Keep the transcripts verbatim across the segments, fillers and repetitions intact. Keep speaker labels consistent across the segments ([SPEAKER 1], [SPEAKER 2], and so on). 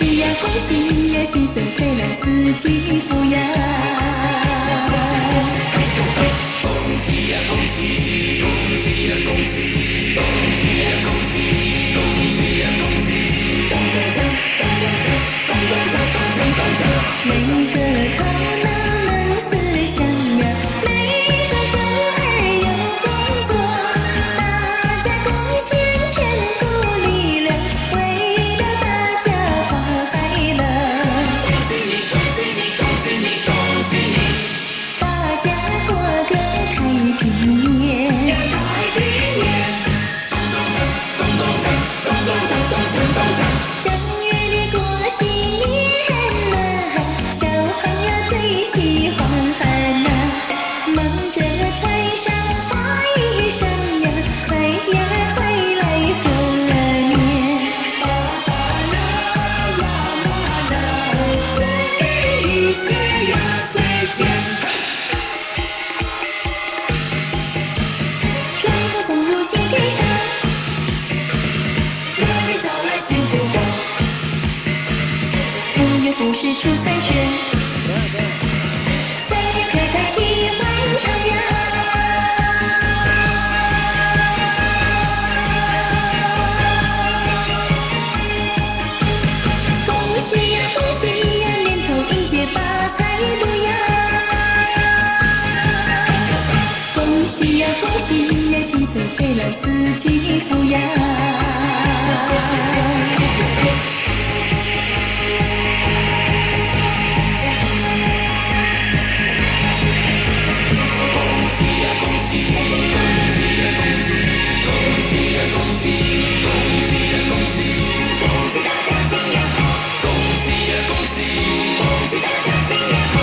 [SPEAKER 1] 喜呀恭喜呀，新岁回来四季福呀！
[SPEAKER 2] 恭喜呀恭喜，恭喜呀恭喜，恭喜呀恭喜，恭喜呀恭喜，咚咚锵，咚咚锵，咚咚锵，咚锵咚锵。
[SPEAKER 1] 每个头脑能思想呀，每双手儿有工作，大家贡献全部力量，为了大家花快乐。
[SPEAKER 2] 恭喜你，恭喜你，恭喜你，恭喜你！
[SPEAKER 1] 大家过个太平年。
[SPEAKER 2] 太平年，咚咚锵，咚咚锵，咚咚锵，咚锵咚锵。
[SPEAKER 1] 正月里过新年呐，小朋友最喜欢呐，忙着穿上花衣裳呀，快呀快来贺年。
[SPEAKER 2] 啦啦啦啦啦啦，多给一些压岁钱。
[SPEAKER 1] 春风送入新天上，
[SPEAKER 2] 乐儿招来幸福光。
[SPEAKER 1] 五月福是出财穴，三月可开齐欢唱呀。恭喜呀恭喜呀，年头迎接发财路呀！恭喜呀恭喜呀，新岁回来四季福呀！
[SPEAKER 2] 恭喜呀恭喜，恭喜呀恭喜，恭喜呀恭喜，恭喜呀恭喜，恭喜大家新年好！恭喜呀恭喜，恭喜大家新年好！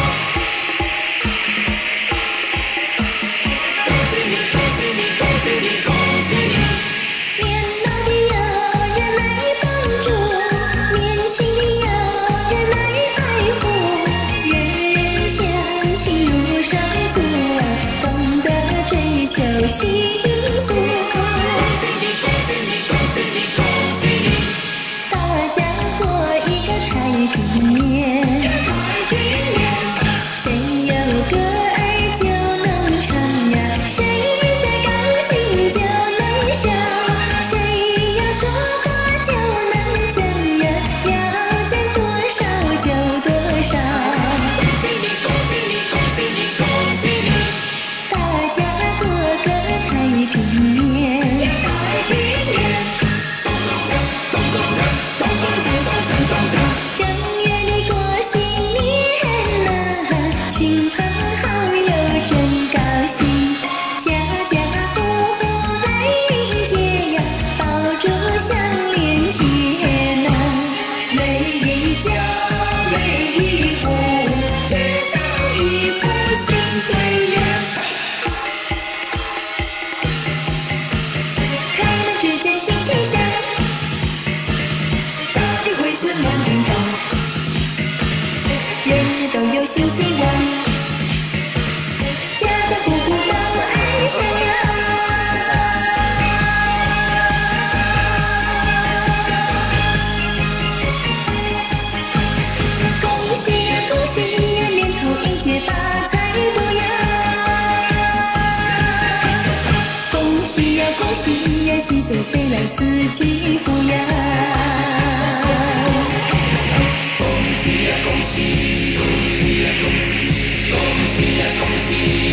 [SPEAKER 2] 恭喜你，恭喜你，恭喜你，恭喜你！
[SPEAKER 1] 年老的有人来帮助，年轻的有人来爱护，人人相亲如手足，懂得追求幸福。
[SPEAKER 2] 恭喜你，恭喜你，恭喜你，恭喜你！
[SPEAKER 1] 大家过一个太平年，
[SPEAKER 2] 太平年，
[SPEAKER 1] 谁有歌儿就能唱呀，谁在高兴就能笑，谁要说话就能讲呀，要讲多少就多少。
[SPEAKER 2] 恭喜你，恭喜你，恭喜你，恭喜你！
[SPEAKER 1] 大家过个太平年。
[SPEAKER 2] 太平年，咚咚锵，咚咚锵，咚咚锵，咚锵咚锵。
[SPEAKER 1] 正月里过新年呐，亲朋好友真高兴，家家户户来迎接呀，爆竹响连天呐。
[SPEAKER 2] 每一家，每一户，至少一副新对联。
[SPEAKER 1] 开门只见新气象，
[SPEAKER 2] 大地回春满天芳，
[SPEAKER 1] 人人都有新希望，家家户户都安详呀。恭喜呀恭喜呀，年头迎接发财路呀！恭喜呀恭喜呀，新岁飞来四季福呀！
[SPEAKER 2] 恭喜呀恭喜，恭喜呀恭喜，恭喜呀恭喜。